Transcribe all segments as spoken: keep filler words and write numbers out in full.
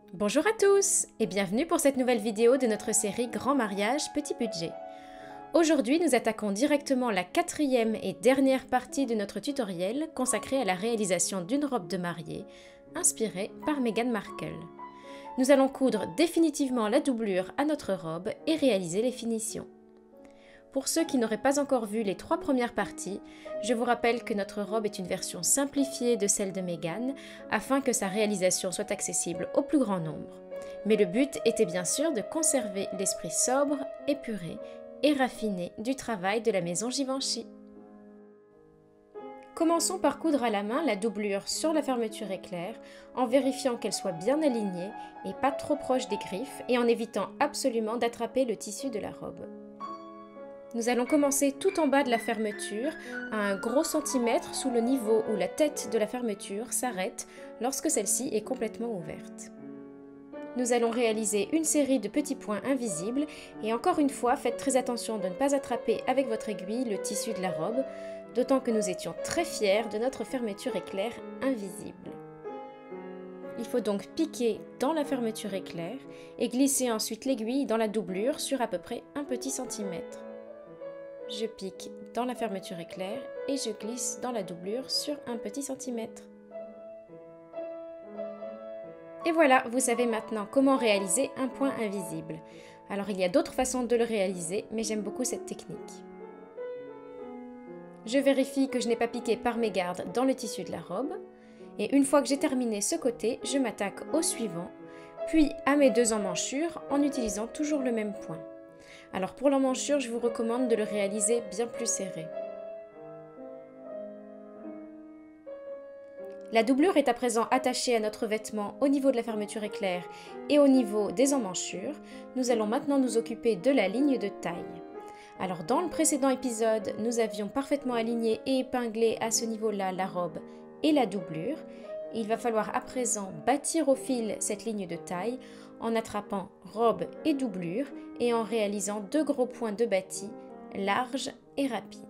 Bonjour à tous et bienvenue pour cette nouvelle vidéo de notre série Grand mariage, petit budget. Aujourd'hui, nous attaquons directement la quatrième et dernière partie de notre tutoriel consacrée à la réalisation d'une robe de mariée inspirée par Meghan Markle. Nous allons coudre définitivement la doublure à notre robe et réaliser les finitions. Pour ceux qui n'auraient pas encore vu les trois premières parties, je vous rappelle que notre robe est une version simplifiée de celle de Meghan afin que sa réalisation soit accessible au plus grand nombre. Mais le but était bien sûr de conserver l'esprit sobre, épuré et raffiné du travail de la maison Givenchy. Commençons par coudre à la main la doublure sur la fermeture éclair en vérifiant qu'elle soit bien alignée et pas trop proche des griffes et en évitant absolument d'attraper le tissu de la robe. Nous allons commencer tout en bas de la fermeture, à un gros centimètre sous le niveau où la tête de la fermeture s'arrête lorsque celle-ci est complètement ouverte. Nous allons réaliser une série de petits points invisibles et encore une fois, faites très attention de ne pas attraper avec votre aiguille le tissu de la robe, d'autant que nous étions très fiers de notre fermeture éclair invisible. Il faut donc piquer dans la fermeture éclair et glisser ensuite l'aiguille dans la doublure sur à peu près un petit centimètre. Je pique dans la fermeture éclair et je glisse dans la doublure sur un petit centimètre. Et voilà, vous savez maintenant comment réaliser un point invisible. Alors il y a d'autres façons de le réaliser, mais j'aime beaucoup cette technique. Je vérifie que je n'ai pas piqué par mégarde dans le tissu de la robe. Et une fois que j'ai terminé ce côté, je m'attaque au suivant, puis à mes deux emmanchures en utilisant toujours le même point. Alors pour l'emmanchure, je vous recommande de le réaliser bien plus serré. La doublure est à présent attachée à notre vêtement au niveau de la fermeture éclair et au niveau des emmanchures. Nous allons maintenant nous occuper de la ligne de taille. Alors dans le précédent épisode, nous avions parfaitement aligné et épinglé à ce niveau-là la robe et la doublure. Il va falloir à présent bâtir au fil cette ligne de taille en attrapant robe et doublure et en réalisant deux gros points de bâti larges et rapides.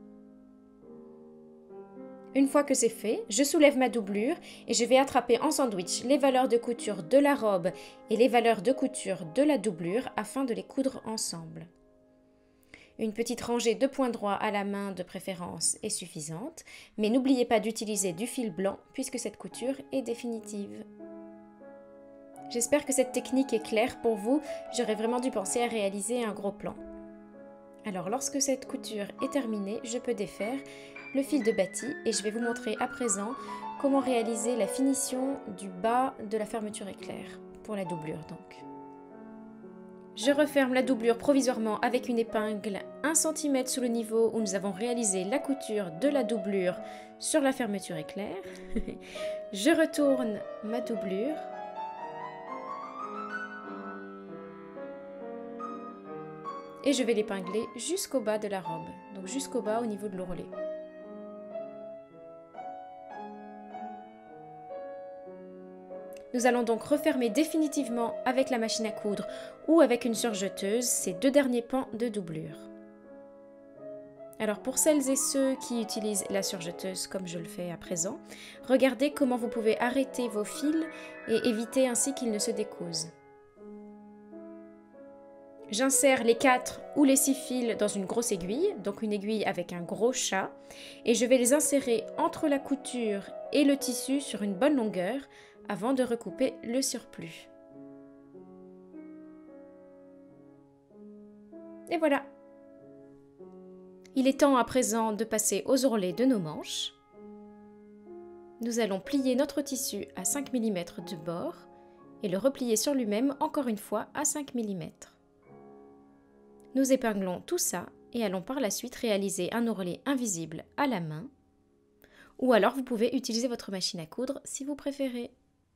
Une fois que c'est fait, je soulève ma doublure et je vais attraper en sandwich les valeurs de couture de la robe et les valeurs de couture de la doublure afin de les coudre ensemble. Une petite rangée de points droits à la main de préférence est suffisante, mais n'oubliez pas d'utiliser du fil blanc puisque cette couture est définitive. J'espère que cette technique est claire pour vous, j'aurais vraiment dû penser à réaliser un gros plan. Alors lorsque cette couture est terminée, je peux défaire le fil de bâti et je vais vous montrer à présent comment réaliser la finition du bas de la fermeture éclair, pour la doublure donc. Je referme la doublure provisoirement avec une épingle un centimètre sous le niveau où nous avons réalisé la couture de la doublure sur la fermeture éclair. Je retourne ma doublure. Et je vais l'épingler jusqu'au bas de la robe, donc jusqu'au bas au niveau de l'ourlet. Nous allons donc refermer définitivement avec la machine à coudre ou avec une surjeteuse ces deux derniers pans de doublure. Alors pour celles et ceux qui utilisent la surjeteuse comme je le fais à présent, regardez comment vous pouvez arrêter vos fils et éviter ainsi qu'ils ne se décousent. J'insère les quatre ou les six fils dans une grosse aiguille, donc une aiguille avec un gros chat, et je vais les insérer entre la couture et le tissu sur une bonne longueur avant de recouper le surplus. Et voilà. Il est temps à présent de passer aux ourlets de nos manches. Nous allons plier notre tissu à cinq millimètres de bord et le replier sur lui-même encore une fois à cinq millimètres. Nous épinglons tout ça et allons par la suite réaliser un ourlet invisible à la main. Ou alors vous pouvez utiliser votre machine à coudre si vous préférez.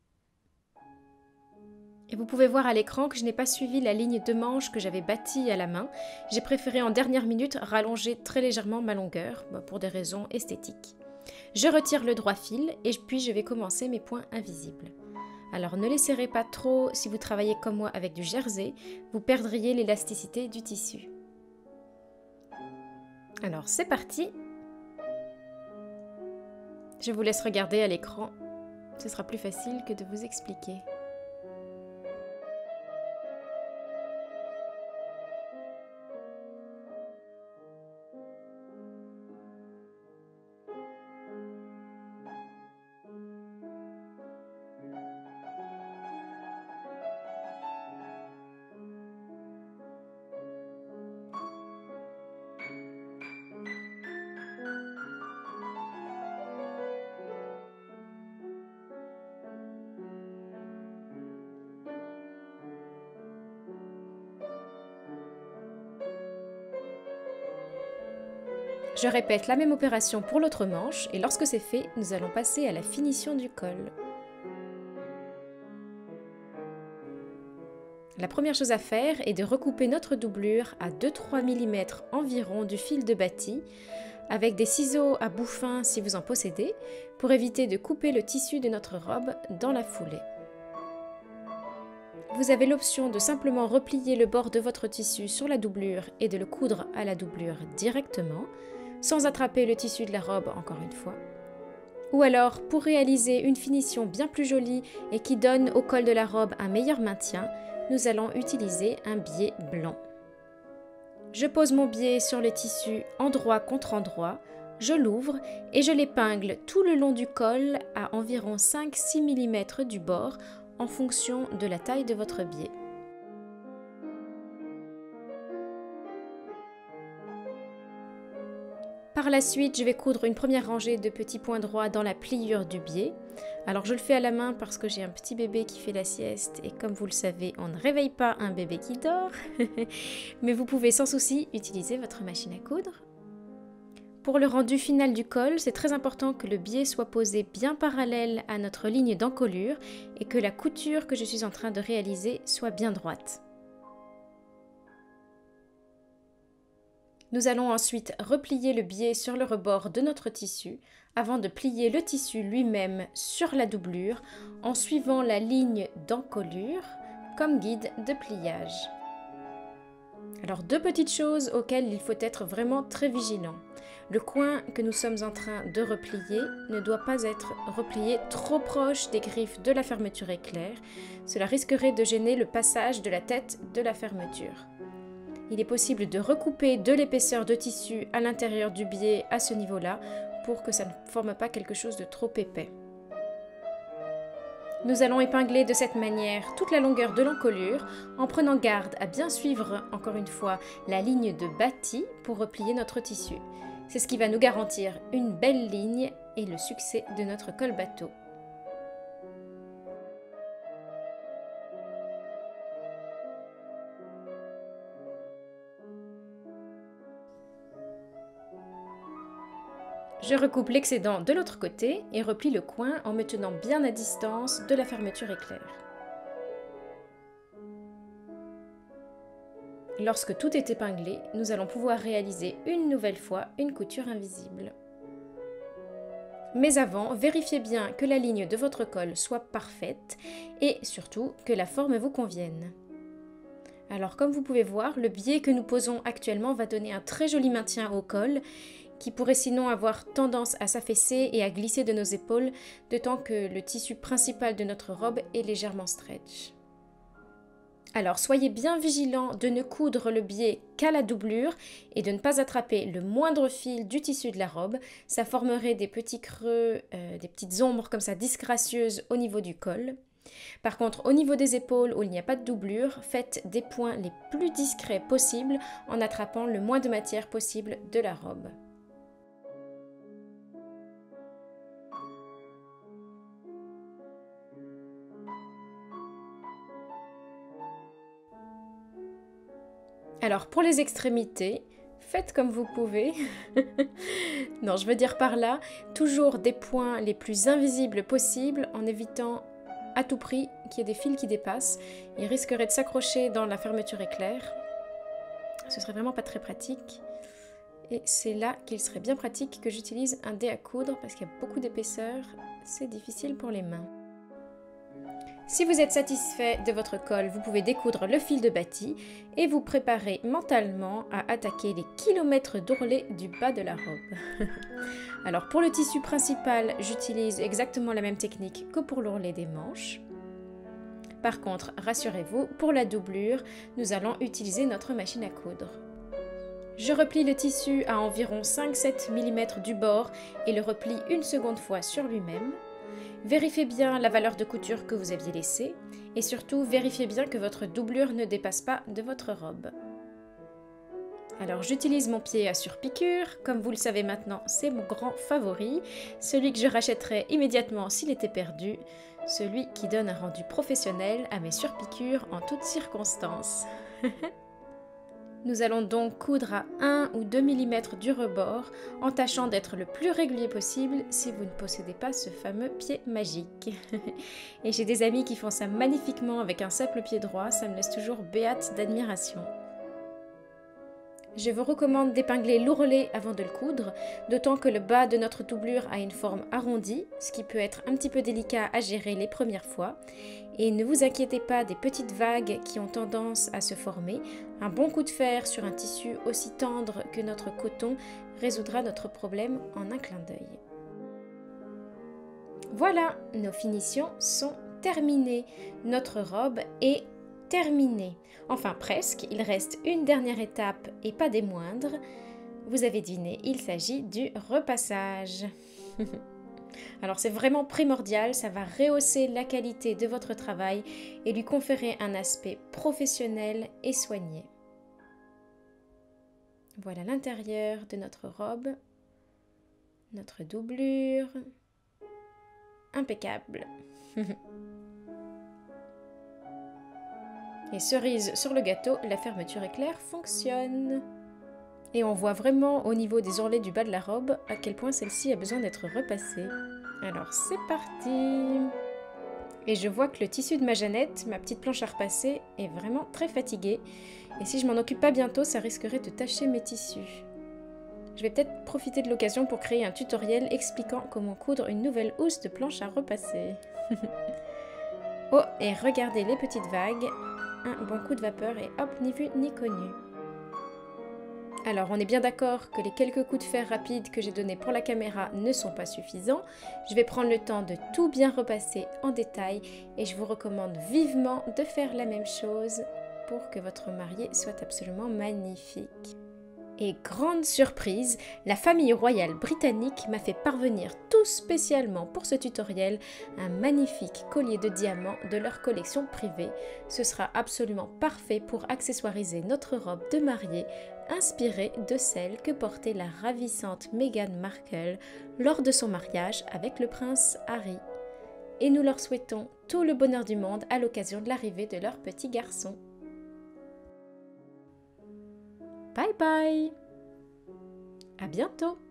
Et vous pouvez voir à l'écran que je n'ai pas suivi la ligne de manche que j'avais bâtie à la main. J'ai préféré en dernière minute rallonger très légèrement ma longueur pour des raisons esthétiques. Je retire le droit fil et puis je vais commencer mes points invisibles. Alors ne les serrez pas trop, si vous travaillez comme moi avec du jersey, vous perdriez l'élasticité du tissu. Alors c'est parti. Je vous laisse regarder à l'écran, ce sera plus facile que de vous expliquer. Je répète la même opération pour l'autre manche et lorsque c'est fait, nous allons passer à la finition du col. La première chose à faire est de recouper notre doublure à deux à trois millimètres environ du fil de bâti avec des ciseaux à bout fin si vous en possédez pour éviter de couper le tissu de notre robe dans la foulée. Vous avez l'option de simplement replier le bord de votre tissu sur la doublure et de le coudre à la doublure directement, sans attraper le tissu de la robe encore une fois. Ou alors, pour réaliser une finition bien plus jolie et qui donne au col de la robe un meilleur maintien, nous allons utiliser un biais blanc. Je pose mon biais sur le tissu endroit contre endroit, je l'ouvre et je l'épingle tout le long du col à environ cinq à six millimètres du bord en fonction de la taille de votre biais. Par la suite, je vais coudre une première rangée de petits points droits dans la pliure du biais. Alors je le fais à la main parce que j'ai un petit bébé qui fait la sieste et comme vous le savez, on ne réveille pas un bébé qui dort. Mais vous pouvez sans souci utiliser votre machine à coudre. Pour le rendu final du col, c'est très important que le biais soit posé bien parallèle à notre ligne d'encolure et que la couture que je suis en train de réaliser soit bien droite. Nous allons ensuite replier le biais sur le rebord de notre tissu avant de plier le tissu lui-même sur la doublure en suivant la ligne d'encolure comme guide de pliage. Alors deux petites choses auxquelles il faut être vraiment très vigilant. Le coin que nous sommes en train de replier ne doit pas être replié trop proche des griffes de la fermeture éclair. Cela risquerait de gêner le passage de la tête de la fermeture. Il est possible de recouper de l'épaisseur de tissu à l'intérieur du biais à ce niveau-là pour que ça ne forme pas quelque chose de trop épais. Nous allons épingler de cette manière toute la longueur de l'encolure en prenant garde à bien suivre, encore une fois, la ligne de bâti pour replier notre tissu. C'est ce qui va nous garantir une belle ligne et le succès de notre col bateau. Je recoupe l'excédent de l'autre côté et replie le coin en me tenant bien à distance de la fermeture éclair. Lorsque tout est épinglé, nous allons pouvoir réaliser une nouvelle fois une couture invisible. Mais avant, vérifiez bien que la ligne de votre col soit parfaite et surtout que la forme vous convienne. Alors comme vous pouvez voir, le biais que nous posons actuellement va donner un très joli maintien au col qui pourrait sinon avoir tendance à s'affaisser et à glisser de nos épaules, d'autant que le tissu principal de notre robe est légèrement stretch. Alors soyez bien vigilants de ne coudre le biais qu'à la doublure et de ne pas attraper le moindre fil du tissu de la robe. Ça formerait des petits creux, euh, des petites ombres comme ça disgracieuses au niveau du col. Par contre, au niveau des épaules où il n'y a pas de doublure, faites des points les plus discrets possibles en attrapant le moins de matière possible de la robe. Alors pour les extrémités, faites comme vous pouvez. Non, je veux dire par là, toujours des points les plus invisibles possibles en évitant à tout prix qu'il y ait des fils qui dépassent. Ils risqueraient de s'accrocher dans la fermeture éclair. Ce serait vraiment pas très pratique. Et c'est là qu'il serait bien pratique que j'utilise un dé à coudre parce qu'il y a beaucoup d'épaisseur. C'est difficile pour les mains. Si vous êtes satisfait de votre col, vous pouvez découdre le fil de bâti et vous préparer mentalement à attaquer les kilomètres d'ourlet du bas de la robe. Alors pour le tissu principal, j'utilise exactement la même technique que pour l'ourlet des manches. Par contre, rassurez-vous, pour la doublure, nous allons utiliser notre machine à coudre. Je replie le tissu à environ cinq à sept millimètres du bord et le replie une seconde fois sur lui-même. Vérifiez bien la valeur de couture que vous aviez laissée et surtout vérifiez bien que votre doublure ne dépasse pas de votre robe. Alors j'utilise mon pied à surpiqûre, comme vous le savez maintenant c'est mon grand favori, celui que je rachèterais immédiatement s'il était perdu, celui qui donne un rendu professionnel à mes surpiqûres en toutes circonstances. Nous allons donc coudre à un ou deux millimètres du rebord, en tâchant d'être le plus régulier possible si vous ne possédez pas ce fameux pied magique. Et j'ai des amis qui font ça magnifiquement avec un simple pied droit, ça me laisse toujours béate d'admiration. Je vous recommande d'épingler l'ourlet avant de le coudre, d'autant que le bas de notre doublure a une forme arrondie, ce qui peut être un petit peu délicat à gérer les premières fois. Et ne vous inquiétez pas des petites vagues qui ont tendance à se former. Un bon coup de fer sur un tissu aussi tendre que notre coton résoudra notre problème en un clin d'œil. Voilà, nos finitions sont terminées. Notre robe est terminée. Enfin presque, il reste une dernière étape et pas des moindres. Vous avez deviné, il s'agit du repassage. Alors c'est vraiment primordial, ça va rehausser la qualité de votre travail et lui conférer un aspect professionnel et soigné. Voilà l'intérieur de notre robe, notre doublure, impeccable. Et cerise sur le gâteau, la fermeture éclair fonctionne. Et on voit vraiment au niveau des ourlets du bas de la robe à quel point celle-ci a besoin d'être repassée. Alors c'est parti! Et je vois que le tissu de ma Jeannette, ma petite planche à repasser, est vraiment très fatigué. Et si je m'en occupe pas bientôt, ça risquerait de tacher mes tissus. Je vais peut-être profiter de l'occasion pour créer un tutoriel expliquant comment coudre une nouvelle housse de planche à repasser. Oh, et regardez les petites vagues. Un bon coup de vapeur et hop, ni vu ni connu. Alors, on est bien d'accord que les quelques coups de fer rapides que j'ai donnés pour la caméra ne sont pas suffisants. Je vais prendre le temps de tout bien repasser en détail et je vous recommande vivement de faire la même chose pour que votre mariée soit absolument magnifique. Et grande surprise, la famille royale britannique m'a fait parvenir tout spécialement pour ce tutoriel un magnifique collier de diamants de leur collection privée. Ce sera absolument parfait pour accessoiriser notre robe de mariée, inspirée de celle que portait la ravissante Meghan Markle lors de son mariage avec le prince Harry. Et nous leur souhaitons tout le bonheur du monde à l'occasion de l'arrivée de leur petit garçon. Bye bye! À bientôt!